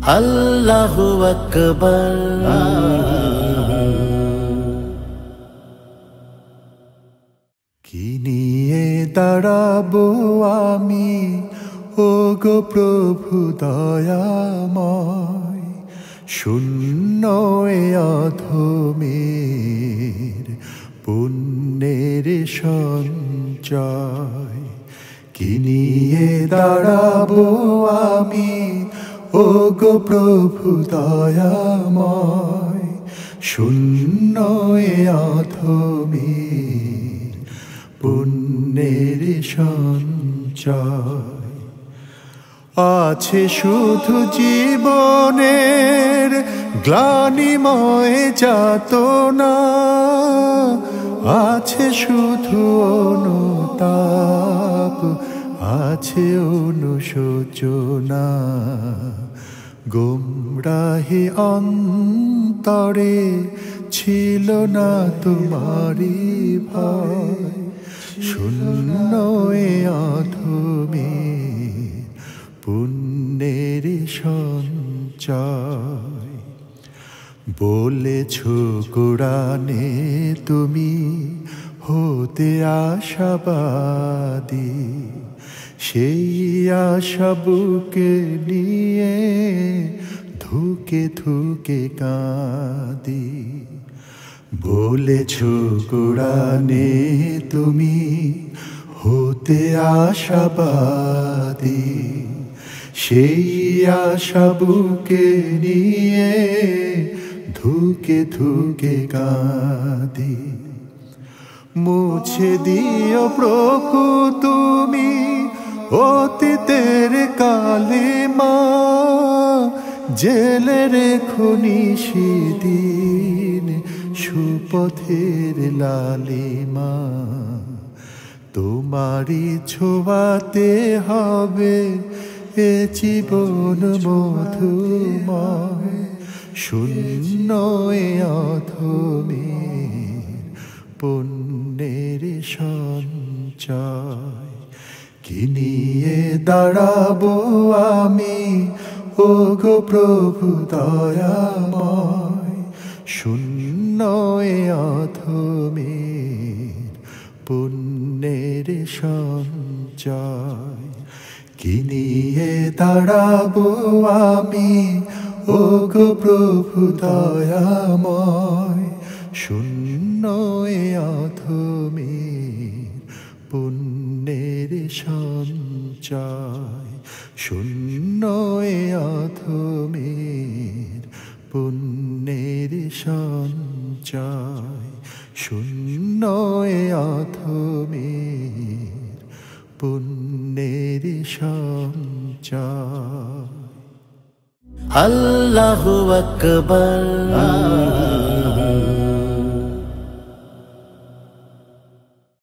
আল্লাহু আকবার। কি নিয়ে দাঁড়াবো আমি, ওগো প্রভু দয়াময়, শূন্য এ অধমের পুণ্যের সঞ্চয়। কি নিয়ে দাঁড়াবো আমি, ওগো প্রভু দয়াময়, শূন্য এ অধমের পুণ্যের সঞ্চয়। আছে শুধু জীবনের গ্লানিময় যাতনা, আছে শুধু অনুতাপ, আছে অনুশোচনা। গোমরাহি অন্তরে ছিল না তোমারি ভয়, শূন্য এ অধমের পুণ্যের সঞ্চয়। বলেছ কোরআনে তুমি হতে আশাবাদী, সেই আশা বুকে নিয়ে ধুকে ধুকে কাঁদি। বলেছ কোরআনে তুমি হতে আশাবাদী, সেই আশা বুকে নিয়ে ধুকে ধুকে কাঁদি। মুছে দিও প্রভু তুমি অতীতের কালিমা, জেলে রেখো নিশিদিন সুপথের লালিমা। তোমারি ছোঁয়াতে হবে এ জীবন মধুময়, শূন্য এ অধমের পুণ্যের সঞ্চয়। কি নিয়ে দাঁড়াবো আমি, ওগো প্রভু দয়াময়, শূন্য এ অধমের পুণ্যের সঞ্চয়। কি নিয়ে দাঁড়াবো আমি, ওগো প্রভু দয়াময়, শূন্য এ অধমের পুণ্যের সঞ্চয়। শূন্য এ অধমের পুণ্যের সঞ্চয়, শূন্য এ অধমের পুণ্যের সঞ্চয়। আল্লাহু আকবার।